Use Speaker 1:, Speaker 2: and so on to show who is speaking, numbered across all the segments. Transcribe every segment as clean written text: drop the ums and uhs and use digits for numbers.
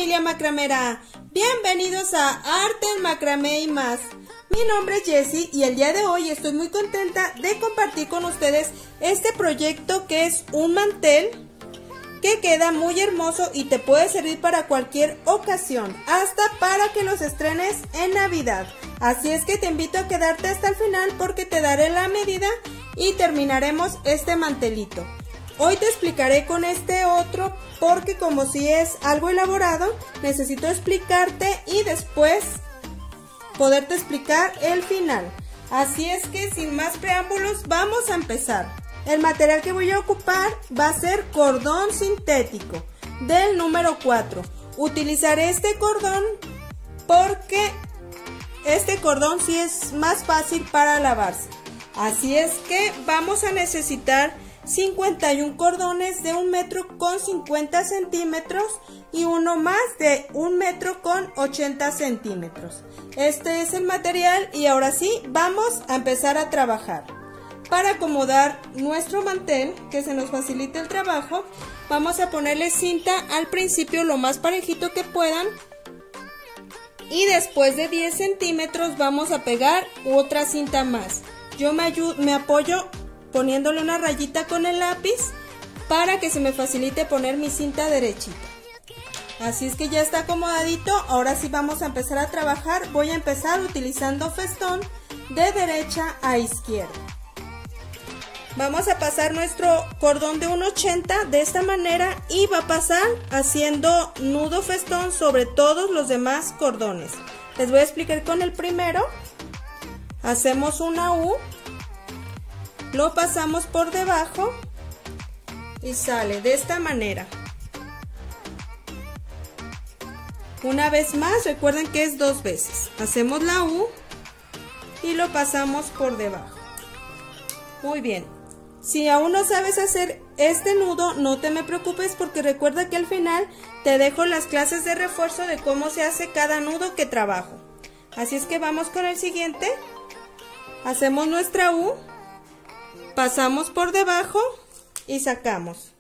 Speaker 1: familia macramera, bienvenidos a Arte en Macramé y más. Mi nombre es Jessie y el día de hoy estoy muy contenta de compartir con ustedes este proyecto que es un mantel que queda muy hermoso y te puede servir para cualquier ocasión, hasta para que los estrenes en Navidad. Así es que te invito a quedarte hasta el final porque te daré la medida y terminaremos este mantelito. Hoy te explicaré con este otro porque como si es algo elaborado, necesito explicarte y después poderte explicar el final. Así es que sin más preámbulos vamos a empezar. El material que voy a ocupar va a ser cordón sintético del número 4. Utilizaré este cordón porque este cordón sí es más fácil para lavarse. Así es que vamos a necesitar 51 cordones de 1 metro con 50 centímetros y uno más de 1 metro con 80 centímetros. Este es el material y ahora sí vamos a empezar a trabajar. Para acomodar nuestro mantel, que se nos facilite el trabajo, vamos a ponerle cinta al principio lo más parejito que puedan y después de 10 centímetros vamos a pegar otra cinta más. Yo me apoyo poniéndole una rayita con el lápiz para que se me facilite poner mi cinta derechita. Así es que ya está acomodadito. Ahora sí vamos a empezar a trabajar. Voy a empezar utilizando festón de derecha a izquierda. Vamos a pasar nuestro cordón de 1,80 de esta manera y va a pasar haciendo nudo festón sobre todos los demás cordones. Les voy a explicar con el primero. Hacemos una U, lo pasamos por debajo y sale de esta manera. Una vez más, recuerden que es 2 veces. Hacemos la U y lo pasamos por debajo. Muy bien. Si aún no sabes hacer este nudo, no te me preocupes porque recuerda que al final te dejo las clases de refuerzo de cómo se hace cada nudo que trabajo. Así es que vamos con el siguiente. Hacemos nuestra U, pasamos por debajo y sacamos.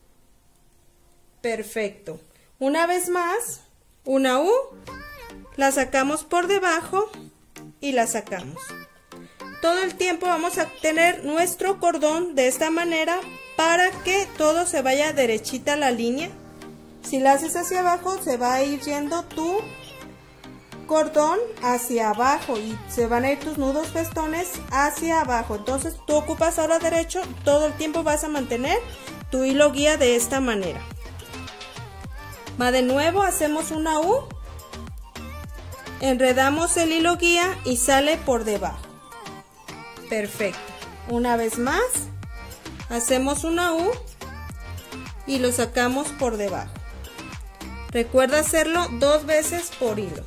Speaker 1: Perfecto. Una vez más, una U, la sacamos por debajo y la sacamos. Todo el tiempo vamos a tener nuestro cordón de esta manera para que todo se vaya derechita a la línea. Si la haces hacia abajo se va a ir yendo tu cordón hacia abajo y se van a ir tus nudos festones hacia abajo. Entonces tú ocupas ahora derecho, todo el tiempo vas a mantener tu hilo guía de esta manera. Va de nuevo, hacemos una U, enredamos el hilo guía y sale por debajo. Perfecto. Una vez más, hacemos una U y lo sacamos por debajo. Recuerda hacerlo 2 veces por hilo.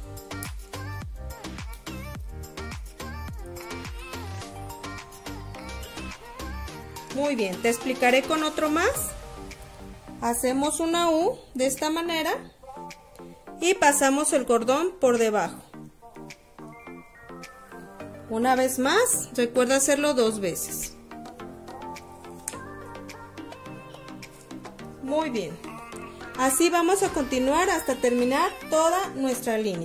Speaker 1: Muy bien, te explicaré con otro más. Hacemos una U de esta manera y pasamos el cordón por debajo. Una vez más, recuerda hacerlo 2 veces. Muy bien. Así vamos a continuar hasta terminar toda nuestra línea.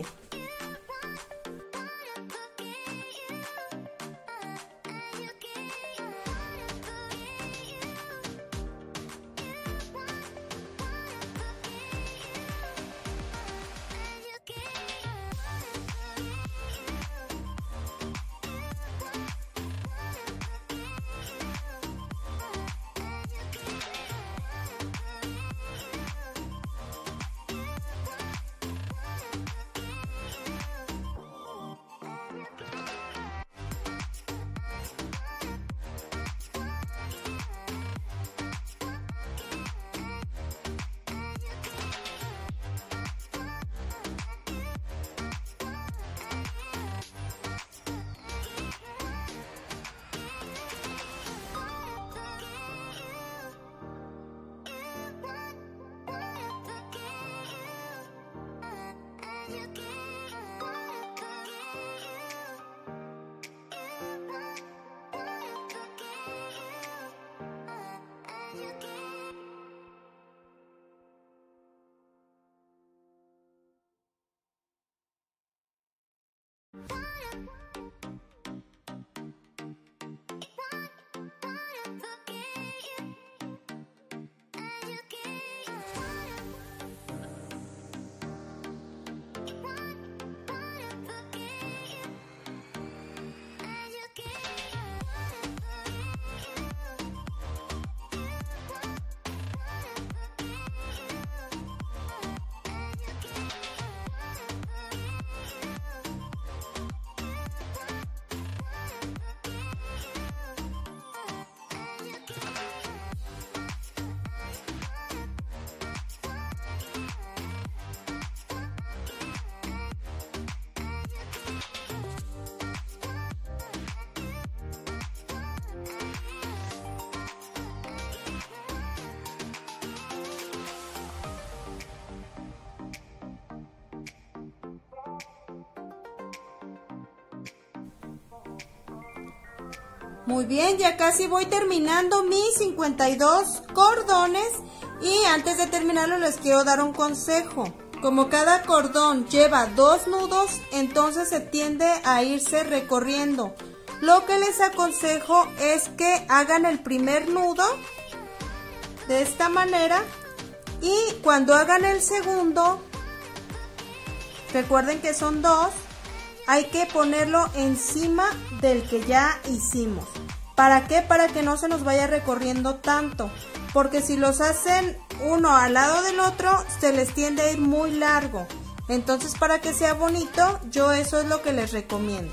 Speaker 1: Muy bien, ya casi voy terminando mis 52 cordones y antes de terminarlo les quiero dar un consejo. Como cada cordón lleva 2 nudos, entonces se tiende a irse recorriendo. Lo que les aconsejo es que hagan el primer nudo de esta manera y cuando hagan el segundo, recuerden que son 2, hay que ponerlo encima del que ya hicimos. ¿Para qué? Para que no se nos vaya recorriendo tanto. Porque si los hacen uno al lado del otro, se les tiende a ir muy largo. Entonces, para que sea bonito, yo eso es lo que les recomiendo.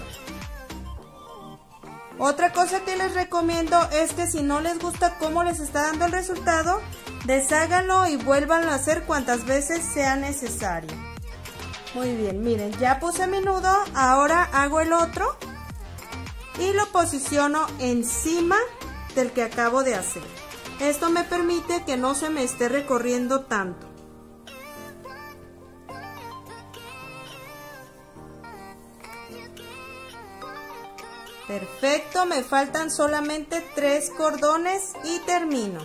Speaker 1: Otra cosa que les recomiendo es que si no les gusta cómo les está dando el resultado, desháganlo y vuélvanlo a hacer cuantas veces sea necesario. Muy bien, miren, ya puse mi nudo, ahora hago el otro y lo posiciono encima del que acabo de hacer. Esto me permite que no se me esté recorriendo tanto. Perfecto, me faltan solamente 3 cordones y termino.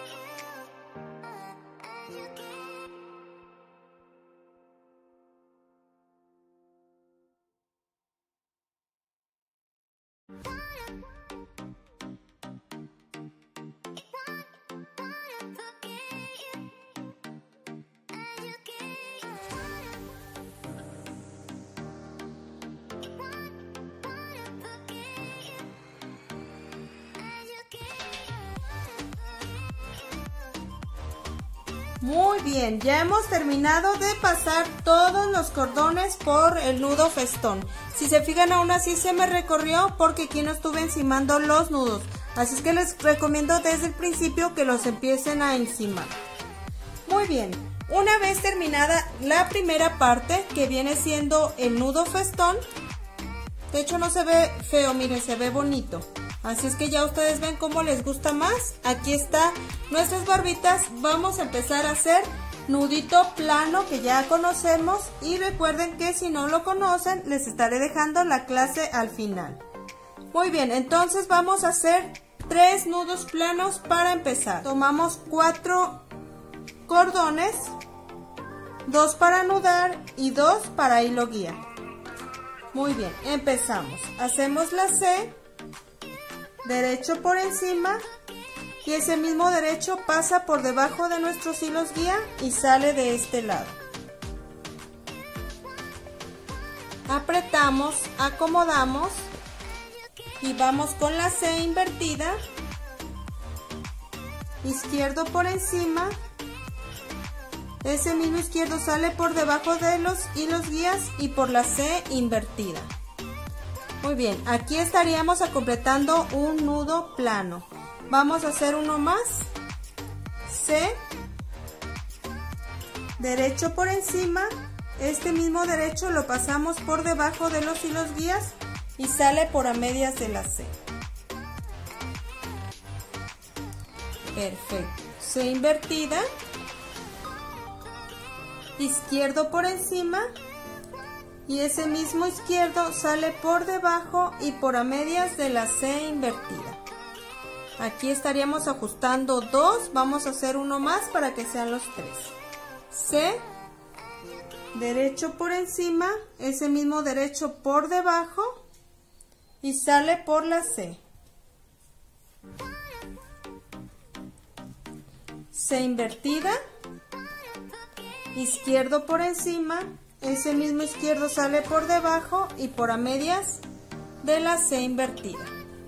Speaker 1: Muy bien, ya hemos terminado de pasar todos los cordones por el nudo festón. Si se fijan, aún así se me recorrió porque aquí no estuve encimando los nudos. Así es que les recomiendo desde el principio que los empiecen a encimar. Muy bien, una vez terminada la primera parte, que viene siendo el nudo festón, de hecho no se ve feo, miren, se ve bonito. Así es que ya ustedes ven cómo les gusta más. Aquí está nuestras barbitas. Vamos a empezar a hacer nudito plano que ya conocemos. Y recuerden que si no lo conocen, les estaré dejando la clase al final. Muy bien, entonces vamos a hacer 3 nudos planos para empezar. Tomamos 4 cordones, 2 para anudar y 2 para hilo guía. Muy bien, empezamos. Hacemos la C. Derecho por encima y ese mismo derecho pasa por debajo de nuestros hilos guía y sale de este lado. Apretamos, acomodamos y vamos con la C invertida, izquierdo por encima, ese mismo izquierdo sale por debajo de los hilos guías y por la C invertida. Muy bien, aquí estaríamos completando un nudo plano. Vamos a hacer uno más. C, derecho por encima, este mismo derecho lo pasamos por debajo de los hilos guías y sale por a medias de la C. Perfecto. C invertida, izquierdo por encima. Y ese mismo izquierdo sale por debajo y por a medias de la C invertida. Aquí estaríamos ajustando 2, vamos a hacer uno más para que sean los 3. C, derecho por encima, ese mismo derecho por debajo y sale por la C. C invertida, izquierdo por encima, ese mismo izquierdo sale por debajo y por a medias de la C invertida.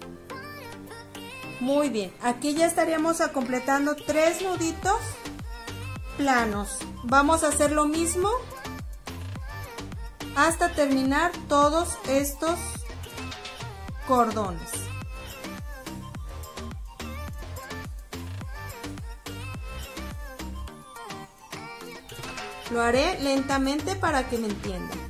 Speaker 1: Muy bien, aquí ya estaríamos completando 3 nuditos planos. Vamos a hacer lo mismo hasta terminar todos estos cordones. Lo haré lentamente para que me entiendan.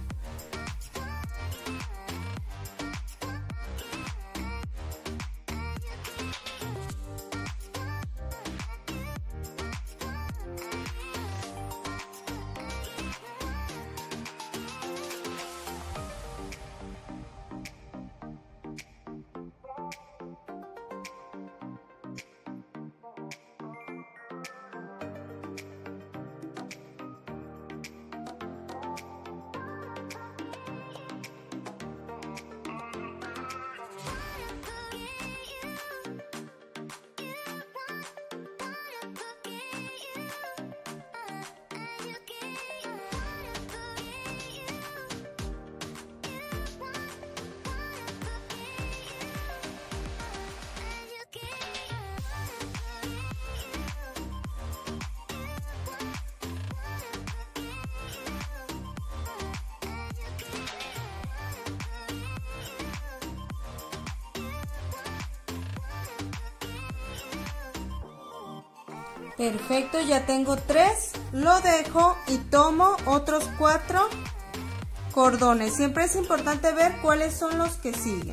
Speaker 1: Perfecto, ya tengo 3, lo dejo y tomo otros 4 cordones. Siempre es importante ver cuáles son los que siguen.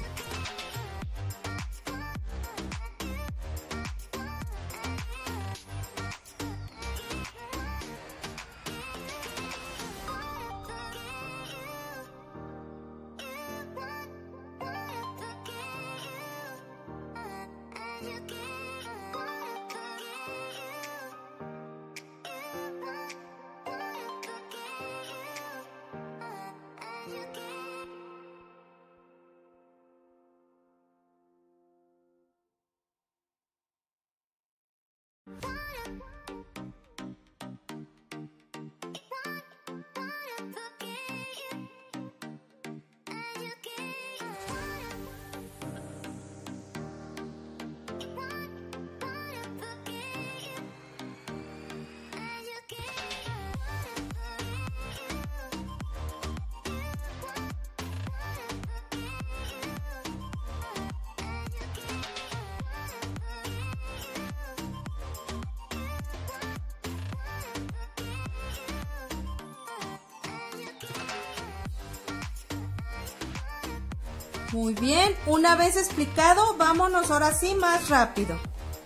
Speaker 1: Muy bien, una vez explicado, vámonos ahora sí más rápido.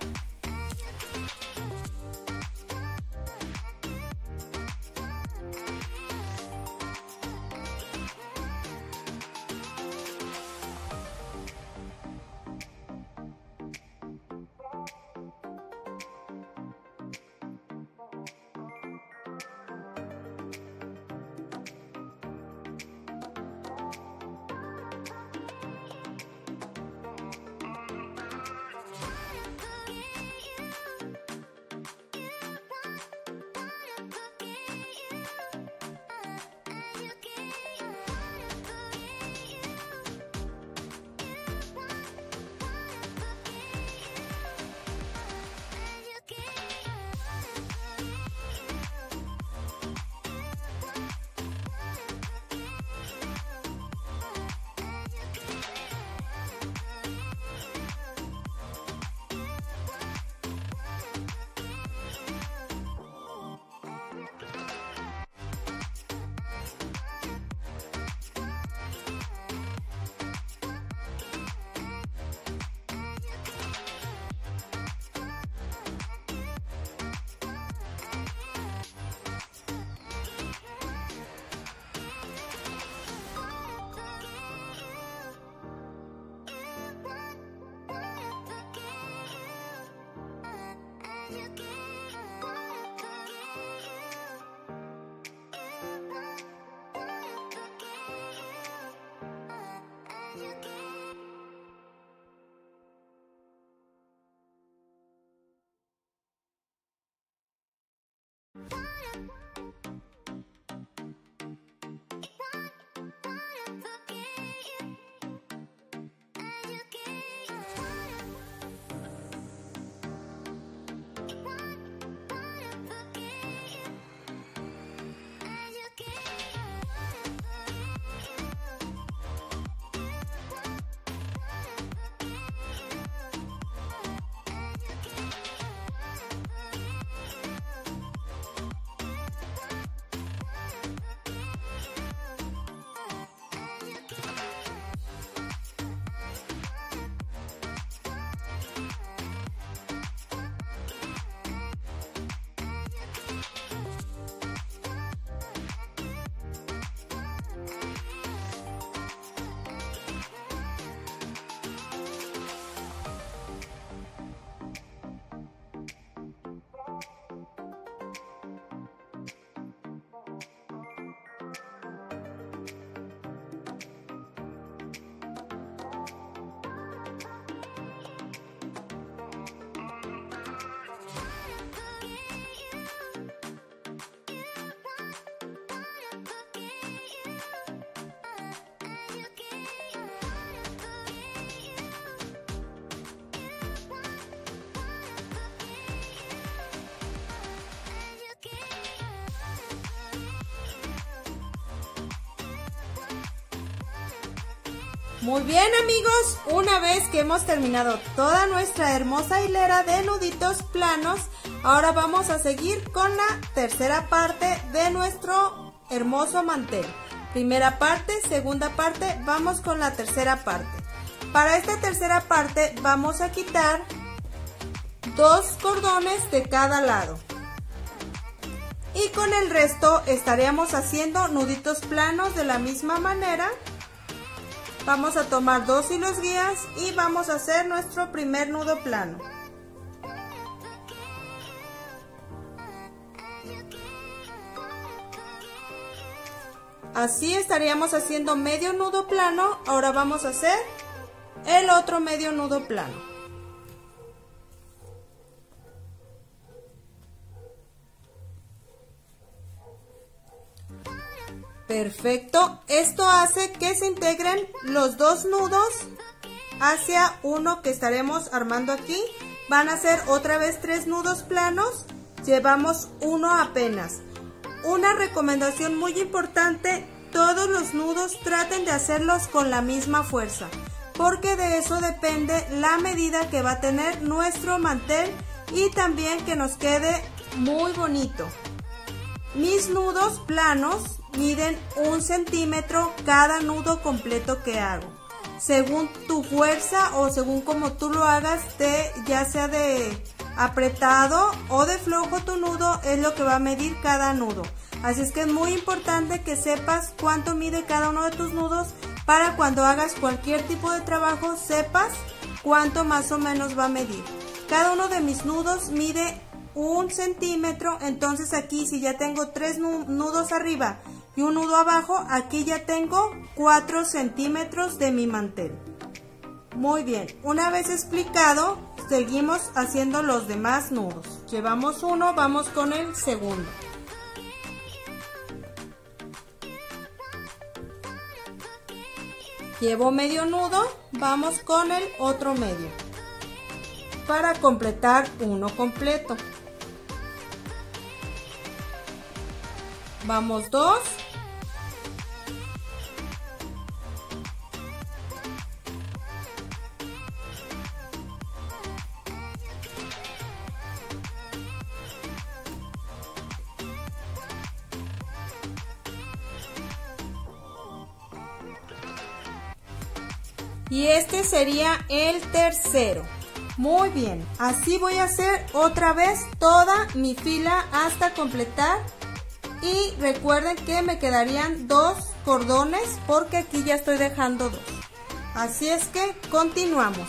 Speaker 1: Muy bien, amigos, una vez que hemos terminado toda nuestra hermosa hilera de nuditos planos, Ahora vamos a seguir con la tercera parte de nuestro hermoso mantel. Primera parte, segunda parte, vamos con la tercera parte. Para esta tercera parte vamos a quitar 2 cordones de cada lado. Y con el resto estaríamos haciendo nuditos planos de la misma manera. Vamos a tomar 2 hilos guías y vamos a hacer nuestro primer nudo plano. Así estaríamos haciendo medio nudo plano. Ahora vamos a hacer el otro medio nudo plano. Perfecto, esto hace que se integren los 2 nudos hacia uno que estaremos armando aquí. Van a ser otra vez 3 nudos planos, llevamos uno apenas. Una recomendación muy importante, todos los nudos traten de hacerlos con la misma fuerza, porque de eso depende la medida que va a tener nuestro mantel y también que nos quede muy bonito. Mis nudos planos miden 1 centímetro cada nudo completo que hago. Según tu fuerza o según como tú lo hagas, ya sea de apretado o de flojo tu nudo, es lo que va a medir cada nudo. Así es que es muy importante que sepas cuánto mide cada uno de tus nudos para cuando hagas cualquier tipo de trabajo sepas cuánto más o menos va a medir. Cada uno de mis nudos mide 1 centímetro, entonces aquí si ya tengo 3 nudos arriba y un nudo abajo, aquí ya tengo 4 centímetros de mi mantel. Muy bien, una vez explicado, seguimos haciendo los demás nudos. Llevamos uno, vamos con el segundo. Llevo medio nudo, vamos con el otro medio para completar uno completo. Vamos 2. Y este sería el tercero. Muy bien, así voy a hacer otra vez toda mi fila hasta completar. Y recuerden que me quedarían 2 cordones porque aquí ya estoy dejando 2. Así es que continuamos.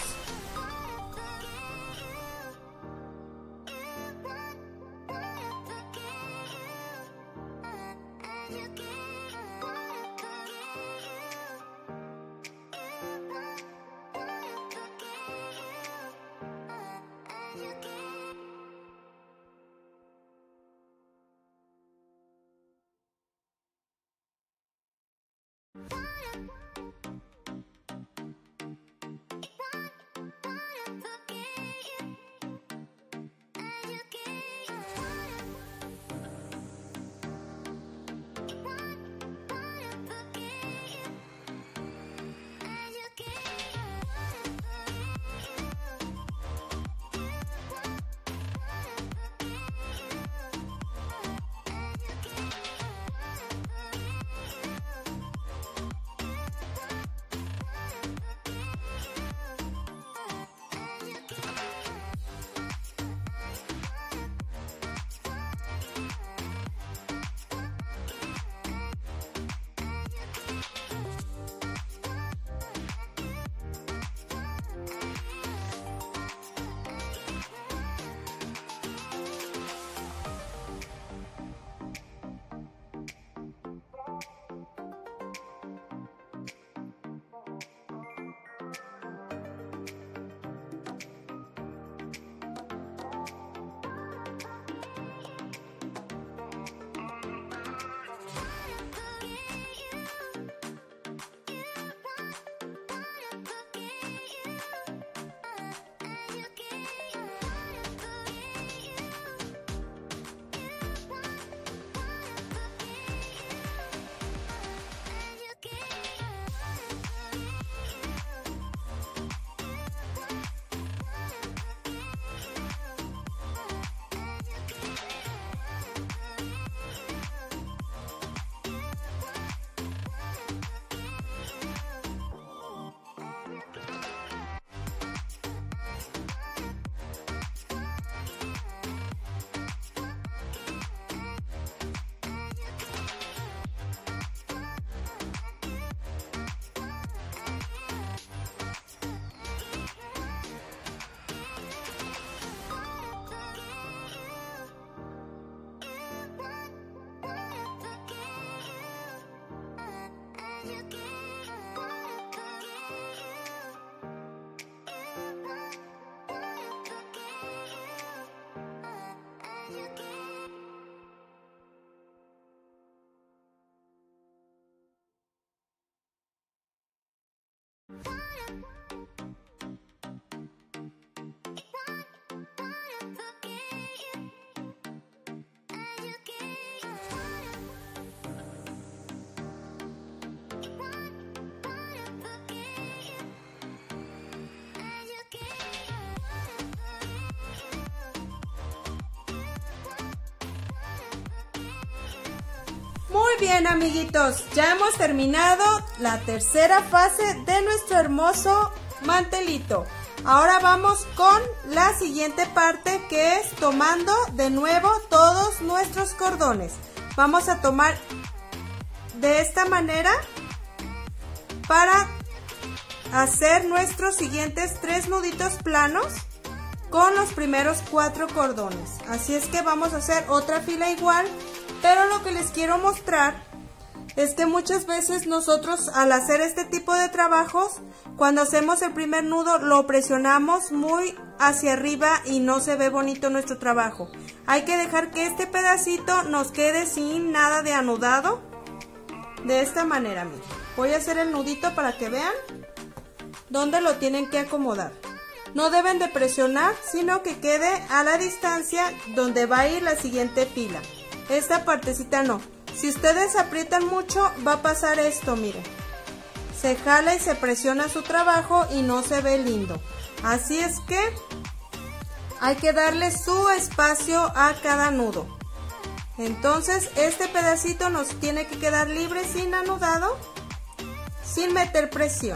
Speaker 1: Muy bien, amiguitos, ya hemos terminado la tercera fase de nuestro hermoso mantelito. Ahora vamos con la siguiente parte, que es tomando de nuevo todos nuestros cordones. Vamos a tomar de esta manera para hacer nuestros siguientes 3 nuditos planos con los primeros 4 cordones. Así es que vamos a hacer otra fila igual, pero lo que les quiero mostrar es que muchas veces nosotros, al hacer este tipo de trabajos, cuando hacemos el primer nudo lo presionamos muy hacia arriba y no se ve bonito nuestro trabajo. Hay que dejar que este pedacito nos quede sin nada de anudado. De esta manera, miren. Voy a hacer el nudito para que vean dónde lo tienen que acomodar. No deben de presionar, sino que quede a la distancia donde va a ir la siguiente fila. Esta partecita no. Si ustedes aprietan mucho, va a pasar esto, miren. Se jala y se presiona su trabajo y no se ve lindo. Así es que hay que darle su espacio a cada nudo. Entonces, este pedacito nos tiene que quedar libre, sin anudado, sin meter presión.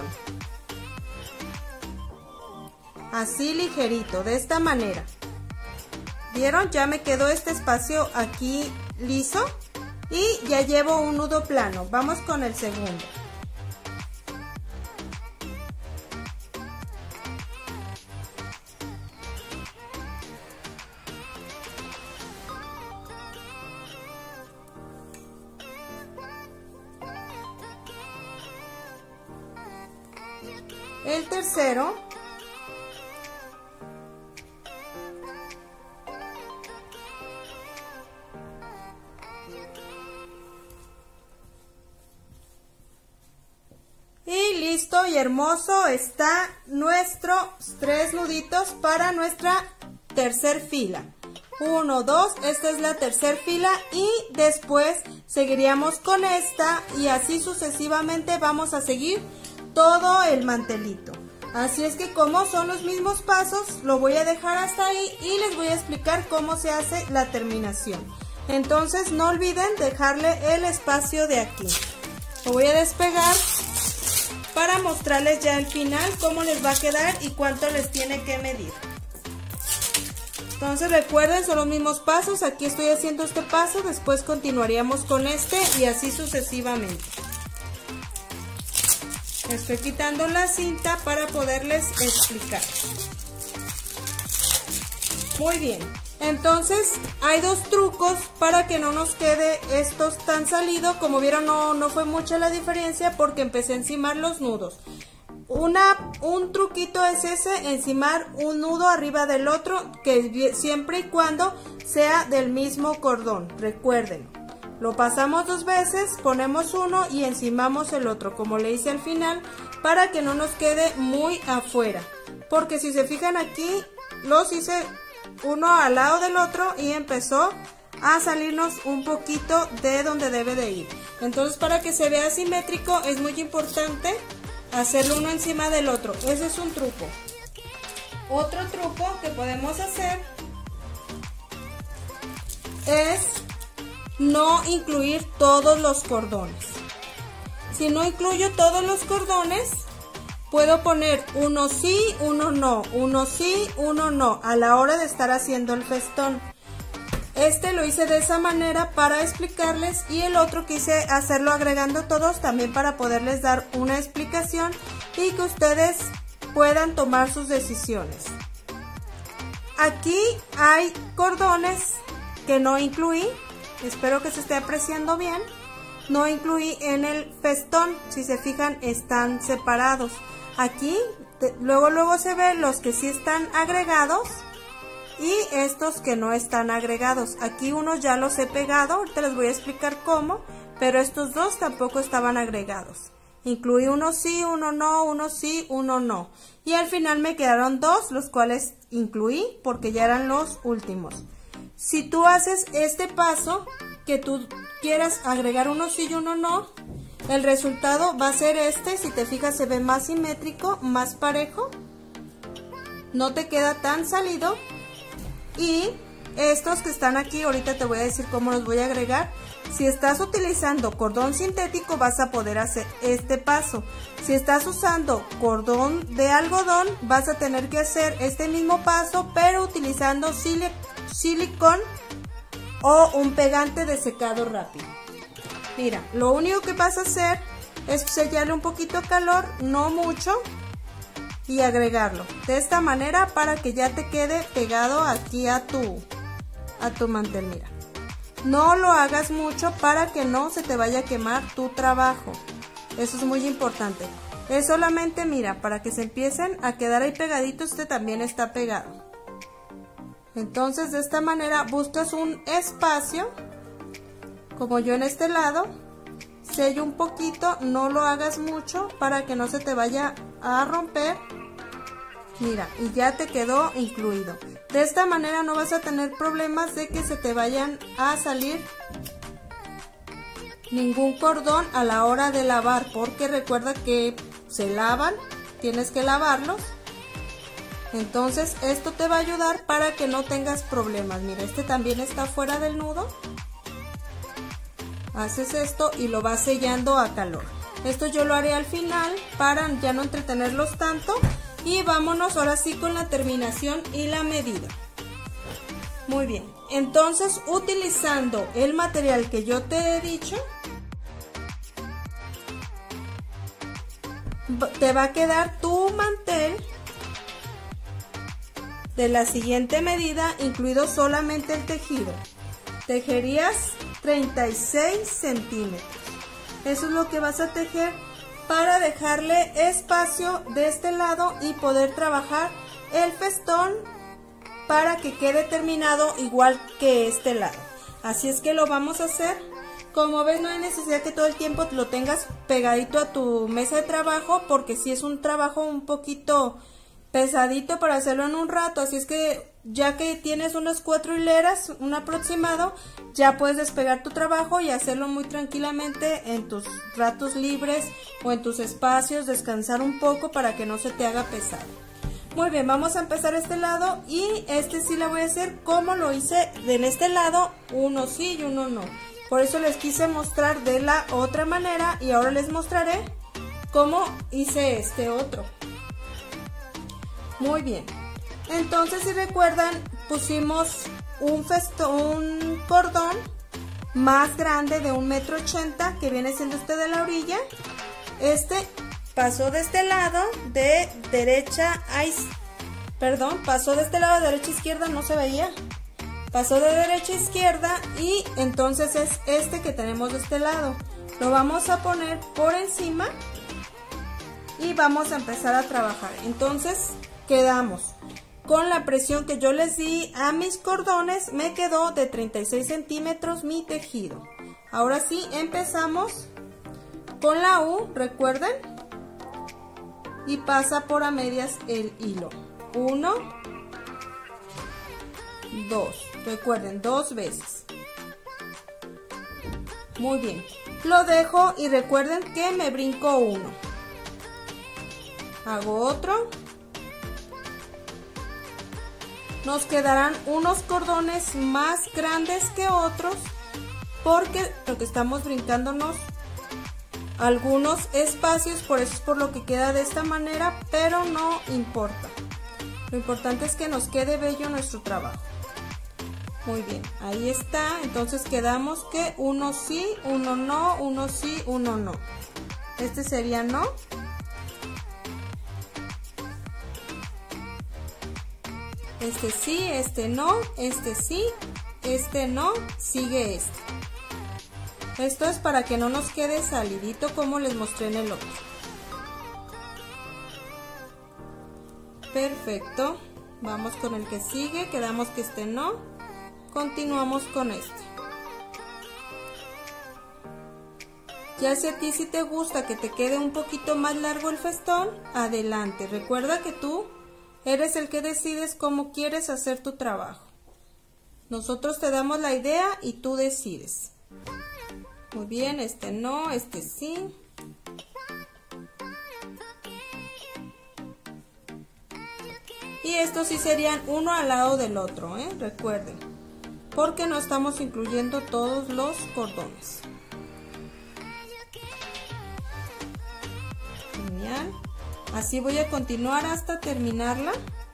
Speaker 1: Así ligerito, de esta manera. ¿Vieron? Ya me quedó este espacio aquí liso y ya llevo un nudo plano. Vamos con el segundo. El tercero. Y listo y hermoso está nuestros 3 nuditos para nuestra tercer fila. 1, 2, esta es la tercer fila y después seguiríamos con esta y así sucesivamente vamos a seguir todo el mantelito. Así es que como son los mismos pasos, lo voy a dejar hasta ahí y les voy a explicar cómo se hace la terminación. Entonces no olviden dejarle el espacio de aquí. Lo voy a despegar para mostrarles ya el final, cómo les va a quedar y cuánto les tiene que medir. Entonces recuerden, son los mismos pasos. Aquí estoy haciendo este paso, después continuaríamos con este y así sucesivamente. Estoy quitando la cinta para poderles explicar. Muy bien. Entonces hay 2 trucos para que no nos quede estos tan salido. Como vieron, no fue mucha la diferencia porque empecé a encimar los nudos. Un truquito es ese, encimar un nudo arriba del otro, que siempre y cuando sea del mismo cordón. Recuerden, lo pasamos 2 veces, ponemos uno y encimamos el otro, como le hice al final, para que no nos quede muy afuera. Porque si se fijan aquí, los hice uno al lado del otro y empezó a salirnos un poquito de donde debe de ir. Entonces, para que se vea simétrico es muy importante hacerlo uno encima del otro. Ese es un truco. Otro truco que podemos hacer es no incluir todos los cordones. Si no incluyo todos los cordones, puedo poner uno sí, uno no, uno sí, uno no, a la hora de estar haciendo el festón. Este lo hice de esa manera para explicarles y el otro quise hacerlo agregando todos también para poderles dar una explicación y que ustedes puedan tomar sus decisiones. Aquí hay cordones que no incluí, espero que se esté apreciando bien. No incluí en el festón, si se fijan están separados. Aquí luego se ven los que sí están agregados y estos que no están agregados. Aquí unos ya los he pegado, ahorita les voy a explicar cómo, pero estos 2 tampoco estaban agregados. Incluí uno sí, uno no, uno sí, uno no. Y al final me quedaron 2, los cuales incluí porque ya eran los últimos. Si tú haces este paso, que tú quieras agregar uno sí y uno no, el resultado va a ser este. Si te fijas, se ve más simétrico, más parejo, no te queda tan salido. Y estos que están aquí, ahorita te voy a decir cómo los voy a agregar, Si estás utilizando cordón sintético vas a poder hacer este paso. Si estás usando cordón de algodón vas a tener que hacer este mismo paso, pero utilizando silicón o un pegante de secado rápido. Mira, lo único que vas a hacer es sellarle un poquito de calor, no mucho, y agregarlo de esta manera para que ya te quede pegado aquí a tu mantel. Mira, no lo hagas mucho para que no se te vaya a quemar tu trabajo. Eso es muy importante. Es solamente, mira, para que se empiecen a quedar ahí pegaditos. Este también está pegado. Entonces de esta manera buscas un espacio, como yo en este lado, sello un poquito, no lo hagas mucho para que no se te vaya a romper. Mira, y ya te quedó incluido. De esta manera no vas a tener problemas de que se te vayan a salir ningún cordón a la hora de lavar, porque recuerda que se lavan, tienes que lavarlos. Entonces esto te va a ayudar para que no tengas problemas. Mira, este también está fuera del nudo. Haces esto y lo vas sellando a calor. Esto yo lo haré al final para ya no entretenerlos tanto. Y vámonos ahora sí con la terminación y la medida. Muy bien, entonces utilizando el material que yo te he dicho, te va a quedar tu mantel de la siguiente medida, incluido solamente el tejido. Tejerías 36 centímetros. Eso es lo que vas a tejer para dejarle espacio de este lado y poder trabajar el festón para que quede terminado igual que este lado. Así es que lo vamos a hacer. Como ves, no hay necesidad que todo el tiempo lo tengas pegadito a tu mesa de trabajo, porque si es un trabajo un poquito pesadito para hacerlo en un rato. Así es que ya que tienes unas 4 hileras, un aproximado, ya puedes despegar tu trabajo y hacerlo muy tranquilamente en tus ratos libres o en tus espacios, descansar un poco para que no se te haga pesado. Muy bien, vamos a empezar este lado y este sí lo voy a hacer como lo hice en este lado, uno sí y uno no. Por eso les quise mostrar de la otra manera y ahora les mostraré cómo hice este otro. Muy bien, entonces si recuerdan pusimos un cordón más grande de 1,80 m que viene siendo este de la orilla. Este pasó de este lado de derecha a pasó de este lado de derecha a izquierda, no se veía. Pasó de derecha a izquierda y entonces es este que tenemos de este lado. Lo vamos a poner por encima y vamos a empezar a trabajar. Entonces quedamos con la presión que yo les di a mis cordones, me quedó de 36 centímetros mi tejido. Ahora sí empezamos con la U, recuerden, y pasa por a medias el hilo. 1, 2, recuerden, 2 veces. Muy bien, lo dejo y recuerden que me brinco uno. Hago otro. Nos quedarán unos cordones más grandes que otros porque estamos brincándonos algunos espacios, por eso es por lo que queda de esta manera, pero no importa. Lo importante es que nos quede bello nuestro trabajo. Muy bien, ahí está. Entonces quedamos que uno sí, uno no, uno sí, uno no. Este sería no. Este sí, este no, este sí, este no, sigue este. Esto es para que no nos quede salidito como les mostré en el otro. Perfecto. Vamos con el que sigue, quedamos que este no. Continuamos con este. Ya si a ti sí te gusta que te quede un poquito más largo el festón, adelante. Recuerda que tú eres el que decides cómo quieres hacer tu trabajo. Nosotros te damos la idea y tú decides. Muy bien, este no, este sí. Y estos sí serían uno al lado del otro, recuerden. porque no estamos incluyendo todos los cordones. Genial. Así voy a continuar hasta terminarla.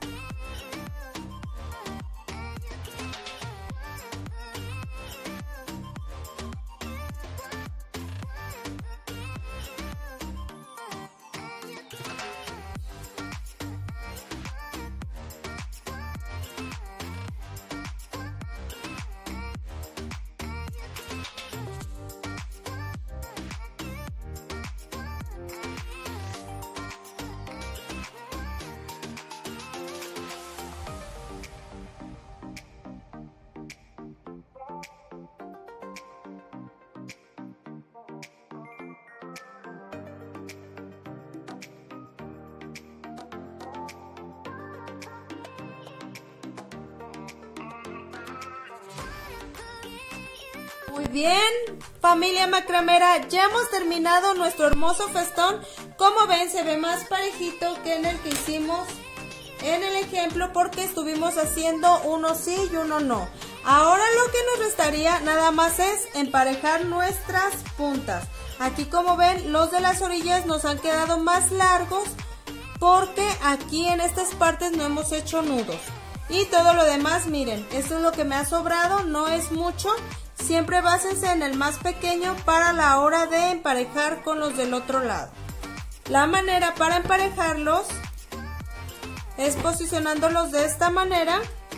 Speaker 1: Muy bien, familia macramera, ya hemos terminado nuestro hermoso festón. Como ven, se ve más parejito que en el que hicimos en el ejemplo, porque estuvimos haciendo uno sí y uno no. Ahora lo que nos restaría nada más es emparejar nuestras puntas. Aquí, como ven, los de las orillas nos han quedado más largos porque aquí en estas partes no hemos hecho nudos. Y todo lo demás, miren, esto es lo que me ha sobrado, no es mucho. Siempre básense en el más pequeño para la hora de emparejar con los del otro lado. La manera para emparejarlos es posicionándolos de esta manera.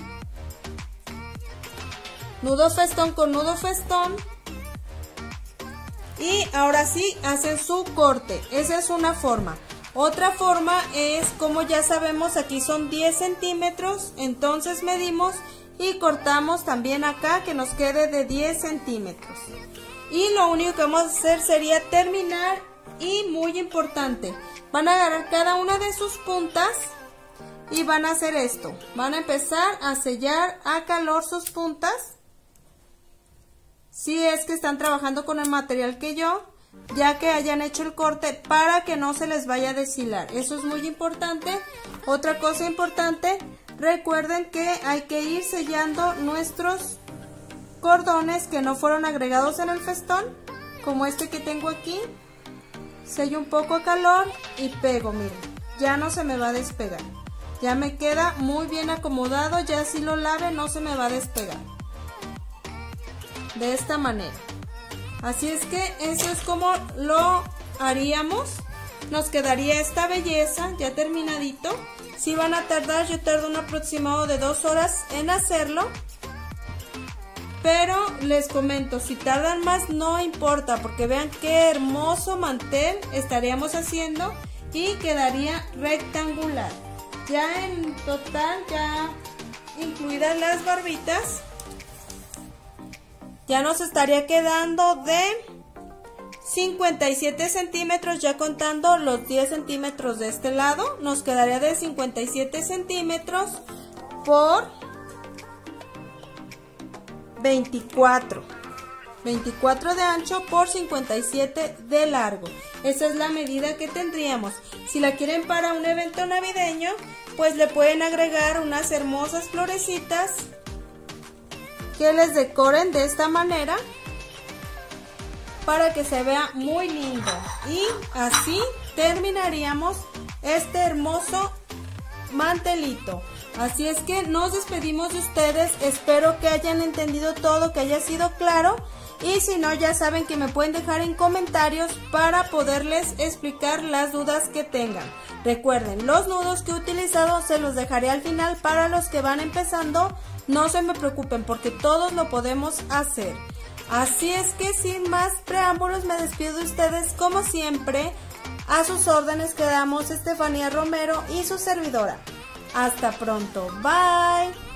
Speaker 1: Nudo festón con nudo festón. Y ahora sí hacen su corte. Esa es una forma. Otra forma es, como ya sabemos, aquí son 10 centímetros. Entonces medimos y cortamos también acá, que nos quede de 10 centímetros. Y lo único que vamos a hacer sería terminar. Y muy importante, van a agarrar cada una de sus puntas y van a hacer esto. Van a empezar a sellar a calor sus puntas. Si es que están trabajando con el material que yo, ya que hayan hecho el corte, para que no se les vaya a deshilar. Eso es muy importante. Otra cosa importante, recuerden que hay que ir sellando nuestros cordones que no fueron agregados en el festón, como este que tengo aquí. Sello un poco a calor y pego, miren, ya no se me va a despegar. Ya me queda muy bien acomodado, ya si lo lave no se me va a despegar. De esta manera. Así es que eso es como lo haríamos. Nos quedaría esta belleza ya terminadito. Si van a tardar, yo tardo un aproximado de 2 horas en hacerlo. Pero les comento, si tardan más no importa, porque vean qué hermoso mantel estaríamos haciendo y quedaría rectangular. Ya en total, ya incluidas las barbitas, ya nos estaría quedando de 57 centímetros, ya contando los 10 centímetros de este lado. Nos quedaría de 57 centímetros por 24 de ancho por 57 de largo. Esa es la medida que tendríamos. Si la quieren para un evento navideño, pues le pueden agregar unas hermosas florecitas que les decoren de esta manera para que se vea muy lindo. Y así terminaríamos este hermoso mantelito. Así es que nos despedimos de ustedes. Espero que hayan entendido todo, que haya sido claro. Y si no, ya saben que me pueden dejar en comentarios para poderles explicar las dudas que tengan. Recuerden, los nudos que he utilizado se los dejaré al final para los que van empezando. No se me preocupen porque todos lo podemos hacer. Así es que sin más preámbulos me despido de ustedes como siempre. A sus órdenes quedamos Estefanía Romero y su servidora. Hasta pronto. Bye.